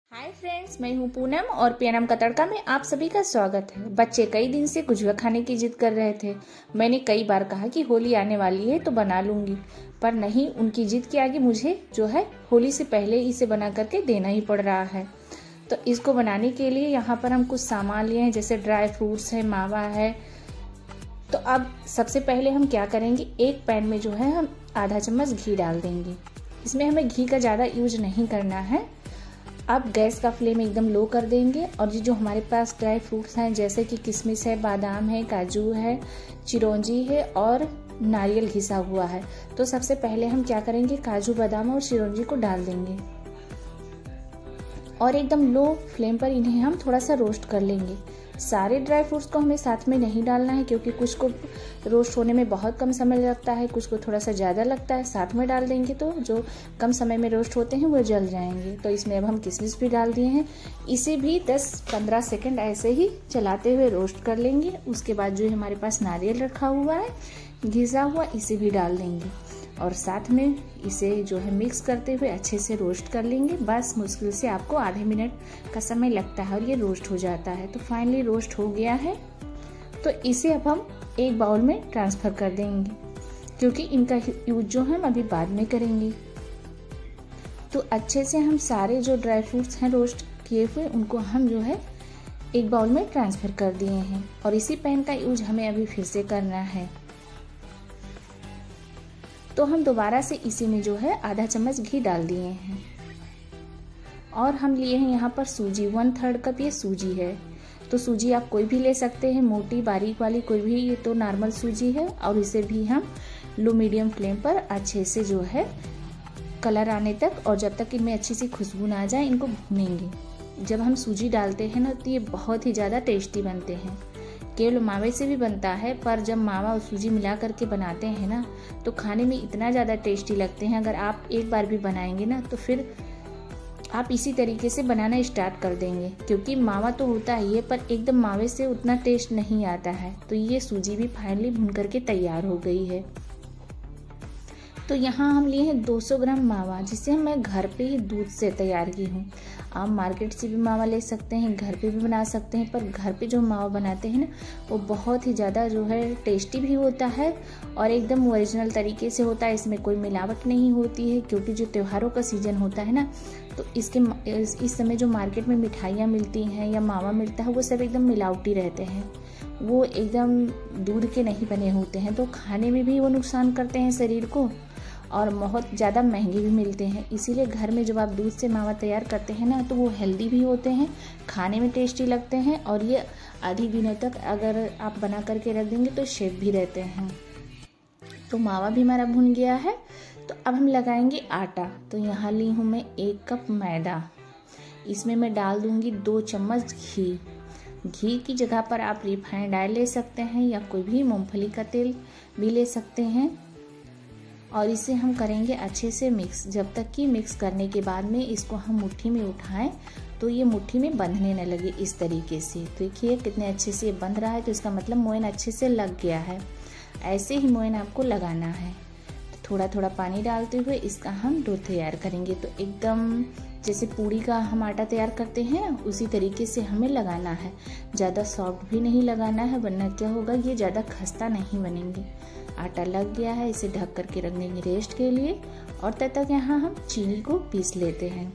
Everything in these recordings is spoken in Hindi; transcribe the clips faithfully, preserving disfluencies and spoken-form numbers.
हाय फ्रेंड्स, मैं हूं पूनम और पीएनएम का तड़का में आप सभी का स्वागत है। बच्चे कई दिन से गुजिया खाने की जिद कर रहे थे। मैंने कई बार कहा कि होली आने वाली है तो बना लूंगी, पर नहीं, उनकी जिद के आगे मुझे जो है होली से पहले इसे बना करके देना ही पड़ रहा है। तो इसको बनाने के लिए यहाँ पर हम कुछ सामान लिए हैं, जैसे ड्राई फ्रूट्स है, मावा है। तो अब सबसे पहले हम क्या करेंगे, एक पैन में जो है हम आधा चम्मच घी डाल देंगे। इसमें हमें घी का ज़्यादा यूज नहीं करना है। अब गैस का फ्लेम एकदम लो कर देंगे और ये जो हमारे पास ड्राई फ्रूट्स हैं, जैसे कि किशमिश है, बादाम है, काजू है, चिरौंजी है और नारियल घिसा हुआ है। तो सबसे पहले हम क्या करेंगे, काजू, बादाम और चिरौंजी को डाल देंगे और एकदम लो फ्लेम पर इन्हें हम थोड़ा सा रोस्ट कर लेंगे। सारे ड्राई फ्रूट्स को हमें साथ में नहीं डालना है, क्योंकि कुछ को रोस्ट होने में बहुत कम समय लगता है, कुछ को थोड़ा सा ज़्यादा लगता है। साथ में डाल देंगे तो जो कम समय में रोस्ट होते हैं वो जल जाएंगे। तो इसमें अब हम किशमिश भी डाल दिए हैं। इसे भी दस पंद्रह सेकंड ऐसे ही चलाते हुए रोस्ट कर लेंगे। उसके बाद जो हमारे पास नारियल रखा हुआ है घिसा हुआ, इसे भी डाल देंगे और साथ में इसे जो है मिक्स करते हुए अच्छे से रोस्ट कर लेंगे। बस मुश्किल से आपको आधे मिनट का समय लगता है और ये रोस्ट हो जाता है। तो फाइनली रोस्ट हो गया है। तो इसे अब हम एक बाउल में ट्रांसफ़र कर देंगे, क्योंकि इनका यूज जो हम अभी बाद में करेंगे। तो अच्छे से हम सारे जो ड्राई फ्रूट्स हैं रोस्ट किए हुए, उनको हम जो है एक बाउल में ट्रांसफ़र कर दिए हैं और इसी पैन का यूज हमें अभी फिर से करना है। तो हम दोबारा से इसी में जो है आधा चम्मच घी डाल दिए हैं और हम लिए हैं यहाँ पर सूजी, वन थर्ड कप ये सूजी है। तो सूजी आप कोई भी ले सकते हैं, मोटी बारीक वाली कोई भी, ये तो नॉर्मल सूजी है। और इसे भी हम लो मीडियम फ्लेम पर अच्छे से जो है कलर आने तक और जब तक इनमें अच्छी सी खुशबू ना आ जाए इनको भूनेंगे। जब हम सूजी डालते हैं ना तो ये बहुत ही ज़्यादा टेस्टी बनते हैं। केवल मावे से भी बनता है, पर जब मावा और सूजी मिला करके बनाते हैं ना तो खाने में इतना ज़्यादा टेस्टी लगते हैं। अगर आप एक बार भी बनाएंगे ना तो फिर आप इसी तरीके से बनाना स्टार्ट कर देंगे, क्योंकि मावा तो होता ही है पर एकदम मावे से उतना टेस्ट नहीं आता है। तो ये सूजी भी फाइनली भून करके तैयार हो गई है। तो यहाँ हम लिए हैं दो सौ ग्राम मावा, जिसे मैं घर पे ही दूध से तैयार की हूँ। आप मार्केट से भी मावा ले सकते हैं, घर पे भी बना सकते हैं, पर घर पे जो मावा बनाते हैं ना वो बहुत ही ज़्यादा जो है टेस्टी भी होता है और एकदम ओरिजिनल तरीके से होता है। इसमें कोई मिलावट नहीं होती है, क्योंकि जो त्योहारों का सीज़न होता है ना तो इसके इस समय जो मार्केट में मिठाइयाँ मिलती हैं या मावा मिलता है वो सब एकदम मिलावटी रहते हैं। वो एकदम दूध के नहीं बने होते हैं, तो खाने में भी वो नुकसान करते हैं शरीर को और बहुत ज़्यादा महंगे भी मिलते हैं। इसीलिए घर में जब आप दूध से मावा तैयार करते हैं ना तो वो हेल्दी भी होते हैं, खाने में टेस्टी लगते हैं और ये आधी दिनों तक अगर आप बना करके रख देंगे तो शेप भी रहते हैं। तो मावा भी हमारा भुन गया है। तो अब हम लगाएंगे आटा। तो यहाँ ली हूँ मैं एक कप मैदा। इसमें मैं डाल दूँगी दो चम्मच घी। घी की जगह पर आप रिफाइंड ऑयल ले सकते हैं या कोई भी मूँगफली का तेल भी ले सकते हैं। और इसे हम करेंगे अच्छे से मिक्स, जब तक कि मिक्स करने के बाद में इसको हम मुट्ठी में उठाएं तो ये मुट्ठी में बंधने न लगे इस तरीके से। तो देखिए कितने अच्छे से ये बंध रहा है, तो इसका मतलब मोयन अच्छे से लग गया है। ऐसे ही मोयन आपको लगाना है। तो थोड़ा थोड़ा पानी डालते हुए इसका हम डो तैयार करेंगे। तो एकदम जैसे पूड़ी का हम आटा तैयार करते हैं उसी तरीके से हमें लगाना है। ज़्यादा सॉफ्ट भी नहीं लगाना है, वरना क्या होगा, ये ज़्यादा खस्ता नहीं बनेंगे। आटा लग गया है, इसे ढक करके रख देंगे रेस्ट के लिए और तब तक यहाँ हम चीनी को पीस लेते हैं।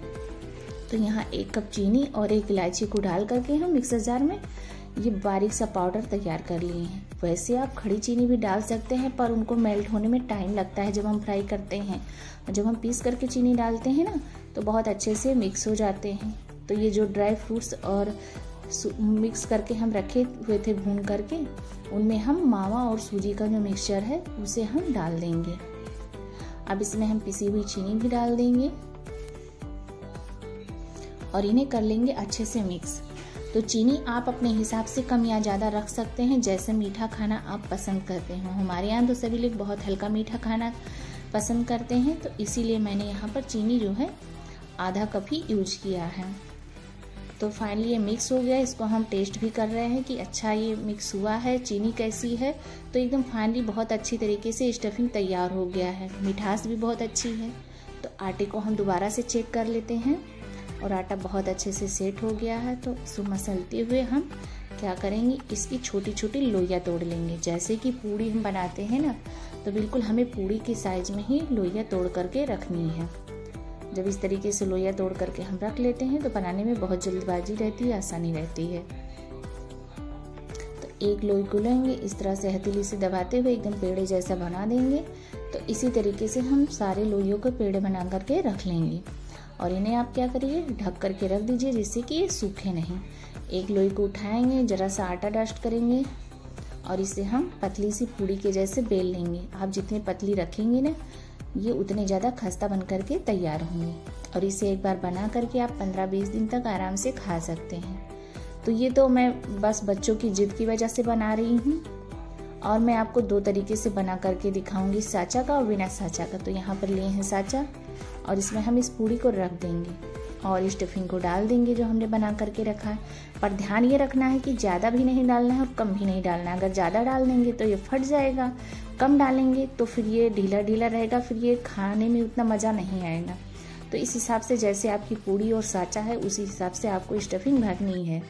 तो यहाँ एक कप चीनी और एक इलायची को डाल करके हम मिक्सर जार में ये बारीक सा पाउडर तैयार कर लिए हैं। वैसे आप खड़ी चीनी भी डाल सकते हैं, पर उनको मेल्ट होने में टाइम लगता है जब हम फ्राई करते हैं। और जब हम पीस करके चीनी डालते हैं ना तो बहुत अच्छे से मिक्स हो जाते हैं। तो ये जो ड्राई फ्रूट्स और मिक्स करके हम रखे हुए थे भून करके, उनमें हम मावा और सूजी का जो मिक्सचर है उसे हम डाल देंगे। अब इसमें हम पिसी हुई चीनी भी डाल देंगे और इन्हें कर लेंगे अच्छे से मिक्स। तो चीनी आप अपने हिसाब से कम या ज़्यादा रख सकते हैं, जैसे मीठा खाना आप पसंद करते हो। हमारे यहाँ तो सभी लोग बहुत हल्का मीठा खाना पसंद करते हैं, तो इसीलिए मैंने यहाँ पर चीनी जो है आधा कप ही यूज किया है। तो फाइनली ये मिक्स हो गया। इसको हम टेस्ट भी कर रहे हैं कि अच्छा ये मिक्स हुआ है, चीनी कैसी है। तो एकदम फाइनली बहुत अच्छी तरीके से स्टफिंग तैयार हो गया है, मिठास भी बहुत अच्छी है। तो आटे को हम दोबारा से चेक कर लेते हैं। और आटा बहुत अच्छे से सेट हो गया है। तो इसको मसलते हुए हम क्या करेंगे, इसकी छोटी छोटी लोइयाँ तोड़ लेंगे। जैसे कि पूड़ी हम बनाते हैं ना, तो बिल्कुल हमें पूड़ी की साइज में ही लोइयाँ तोड़ करके रखनी है। जब इस तरीके से लोइयाँ तोड़ करके हम रख लेते हैं तो बनाने में बहुत जल्दबाजी रहती है, आसानी रहती है। तो एक लोई को लेंगे, इस तरह से हथेली से दबाते हुए एकदम पेड़े जैसा बना देंगे। तो इसी तरीके से हम सारे लोइयों को पेड़े बना करके रख लेंगे और इन्हें आप क्या करिए, ढक करके रख दीजिए जिससे कि ये सूखे नहीं। एक लोई को उठाएंगे, जरा सा आटा डस्ट करेंगे और इसे हम पतली सी पूड़ी के जैसे बेल लेंगे। आप जितनी पतली रखेंगे ना, ये उतने ज़्यादा खस्ता बन करके तैयार होंगे। और इसे एक बार बना करके आप पंद्रह बीस दिन तक आराम से खा सकते हैं। तो ये तो मैं बस बच्चों की जिद की वजह से बना रही हूँ और मैं आपको दो तरीके से बना करके दिखाऊंगी, साचा का और बिना साचा का। तो यहाँ पर लिए हैं साचा और इसमें हम इस पूड़ी को रख देंगे और स्टफिंग को डाल देंगे जो हमने बना करके रखा है। पर ध्यान ये रखना है कि ज़्यादा भी नहीं डालना है और कम भी नहीं डालना है। अगर ज़्यादा डाल देंगे तो ये फट जाएगा, कम डालेंगे तो फिर ये ढीला ढीला रहेगा, फिर ये खाने में उतना मज़ा नहीं आएगा। तो इस हिसाब से जैसे आपकी पूड़ी और साचा है उसी हिसाब से आपको स्टफिंग भरनी है।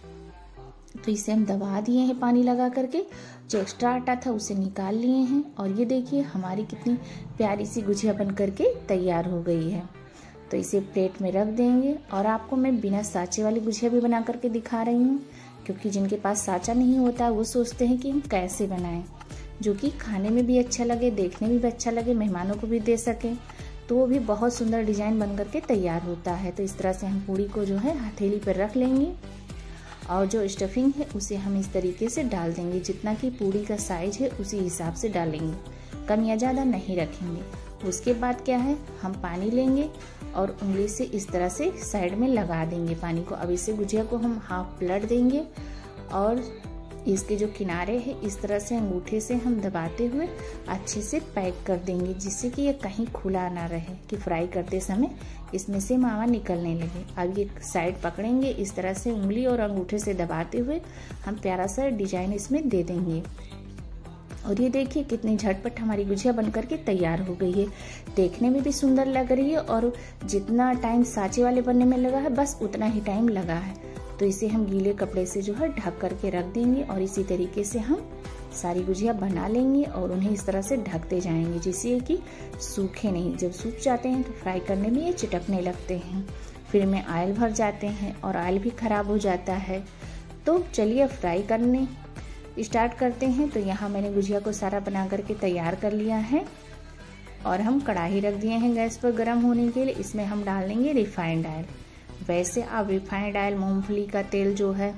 तो इसे हम दबा दिए हैं पानी लगा करके, जो एक्स्ट्रा आटा था उसे निकाल लिए हैं और ये देखिए हमारी कितनी प्यारी सी गुजिया बन करके तैयार हो गई है। तो इसे प्लेट में रख देंगे और आपको मैं बिना साचे वाली गुजिया भी बना करके दिखा रही हूँ, क्योंकि जिनके पास साचा नहीं होता वो सोचते हैं कि हम कैसे बनाएं, जो कि खाने में भी अच्छा लगे, देखने में भी अच्छा लगे, मेहमानों को भी दे सकें। तो वो भी बहुत सुंदर डिजाइन बन करके तैयार होता है। तो इस तरह से हम पूड़ी को जो है हथेली पर रख लेंगे और जो स्टफिंग है उसे हम इस तरीके से डाल देंगे। जितना कि पूड़ी का साइज है उसी हिसाब से डालेंगे, कम या ज़्यादा नहीं रखेंगे। उसके बाद क्या है, हम पानी लेंगे और उंगली से इस तरह से साइड में लगा देंगे पानी को। अब इसे गुजिया को हम हाफ पलट देंगे और इसके जो किनारे हैं इस तरह से अंगूठे से हम दबाते हुए अच्छे से पैक कर देंगे, जिससे कि ये कहीं खुला ना रहे कि फ्राई करते समय इसमें से मावा निकलने लगे। अब ये साइड पकड़ेंगे, इस तरह से उंगली और अंगूठे से दबाते हुए हम प्यारा सा डिजाइन इसमें दे देंगे। और ये देखिए कितनी झटपट हमारी गुजिया बनकर के तैयार हो गई है। देखने में भी सुंदर लग रही है और जितना टाइम साँचे वाले बनने में लगा है बस उतना ही टाइम लगा है। तो इसे हम गीले कपड़े से जो है ढक करके रख देंगे और इसी तरीके से हम सारी गुजिया बना लेंगे और उन्हें इस तरह से ढकते जाएंगे जिससे कि सूखे नहीं। जब सूख जाते हैं तो फ्राई करने में ये चिटकने लगते हैं, फिर में ऑयल भर जाते हैं और ऑयल भी खराब हो जाता है। तो चलिए फ्राई करने स्टार्ट करते हैं। तो यहाँ मैंने गुजिया को सारा बना करके तैयार कर लिया है और हम कढ़ाई रख दिए हैं गैस पर गर्म होने के लिए। इसमें हम डाल देंगे रिफाइंड ऑयल। वैसे आप रिफाइंड ऑयल, मूंगफली का तेल जो है,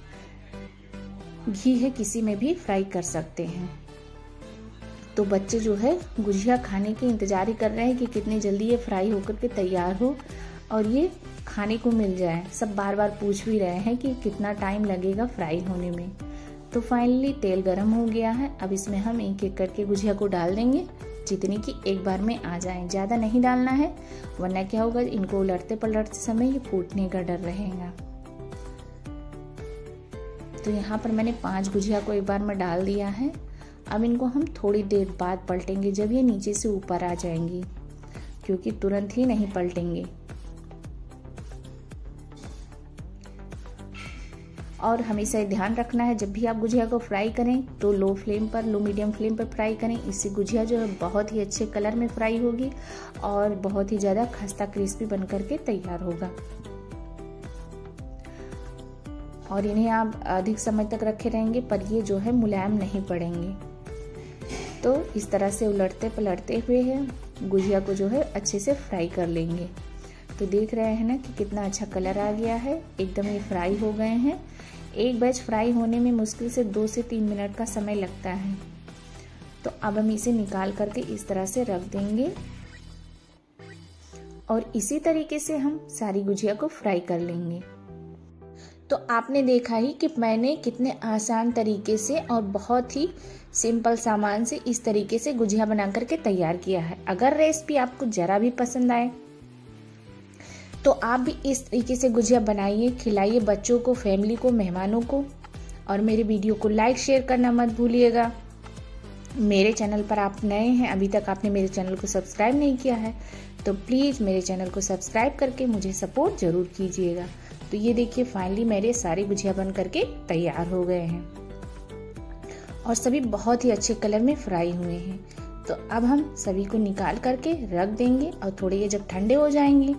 घी है, किसी में भी फ्राई कर सकते हैं। तो बच्चे जो है गुजिया खाने के इंतजार ही कर रहे हैं कि कितनी जल्दी ये फ्राई होकर के तैयार हो और ये खाने को मिल जाए। सब बार बार पूछ भी रहे हैं कि कितना टाइम लगेगा फ्राई होने में। तो फाइनली तेल गरम हो गया है। अब इसमें हम एक एक करके गुजिया को डाल देंगे, जितनी कि एक बार में आ जाए। ज़्यादा नहीं डालना है वरना क्या होगा, इनको उलटते पलटते समय ये फूटने का डर रहेगा। तो यहाँ पर मैंने पांच गुजिया को एक बार में डाल दिया है। अब इनको हम थोड़ी देर बाद पलटेंगे जब ये नीचे से ऊपर आ जाएंगी, क्योंकि तुरंत ही नहीं पलटेंगे। और हमेशा ध्यान रखना है जब भी आप गुजिया को फ्राई करें तो लो फ्लेम पर, लो मीडियम फ्लेम पर फ्राई करें। इससे गुजिया जो है बहुत ही अच्छे कलर में फ्राई होगी और बहुत ही ज़्यादा खस्ता क्रिस्पी बन करके तैयार होगा। और इन्हें आप अधिक समय तक रखे रहेंगे पर ये जो है मुलायम नहीं पड़ेंगे। तो इस तरह से उलटते पलटते हुए है गुजिया को जो है अच्छे से फ्राई कर लेंगे। तो देख रहे हैं ना कि कितना अच्छा कलर आ गया है, एकदम ये फ्राई हो गए हैं। एक बैच फ्राई होने में मुश्किल से दो से तीन मिनट का समय लगता है। तो अब हम इसे निकाल करके इस तरह से रख देंगे और इसी तरीके से हम सारी गुजिया को फ्राई कर लेंगे। तो आपने देखा ही कि मैंने कितने आसान तरीके से और बहुत ही सिंपल सामान से इस तरीके से गुजिया बना करके तैयार किया है। अगर रेसिपी आपको जरा भी पसंद आए तो आप भी इस तरीके से गुजिया बनाइए, खिलाइए बच्चों को, फैमिली को, मेहमानों को। और मेरे वीडियो को लाइक शेयर करना मत भूलिएगा। मेरे चैनल पर आप नए हैं, अभी तक आपने मेरे चैनल को सब्सक्राइब नहीं किया है, तो प्लीज़ मेरे चैनल को सब्सक्राइब करके मुझे सपोर्ट ज़रूर कीजिएगा। तो ये देखिए फाइनली मेरे सारी गुजिया बन करके तैयार हो गए हैं और सभी बहुत ही अच्छे कलर में फ्राई हुए हैं। तो अब हम सभी को निकाल करके रख देंगे और थोड़े ये जब ठंडे हो जाएंगे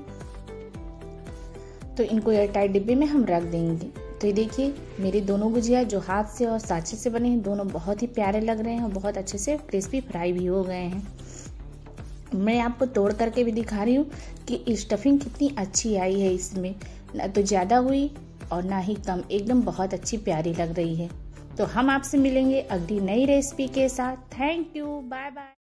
तो इनको एयरटाइट डिब्बे में हम रख देंगे। तो ये देखिए मेरे दोनों गुजिया जो हाथ से और साँचे से बने हैं, दोनों बहुत ही प्यारे लग रहे हैं और बहुत अच्छे से क्रिस्पी फ्राई भी हो गए हैं। मैं आपको तोड़ करके भी दिखा रही हूँ कि स्टफिंग कितनी अच्छी आई है इसमें, ना तो ज़्यादा हुई और ना ही कम, एकदम बहुत अच्छी प्यारी लग रही है। तो हम आपसे मिलेंगे अगली नई रेसिपी के साथ। Thank you, bye bye.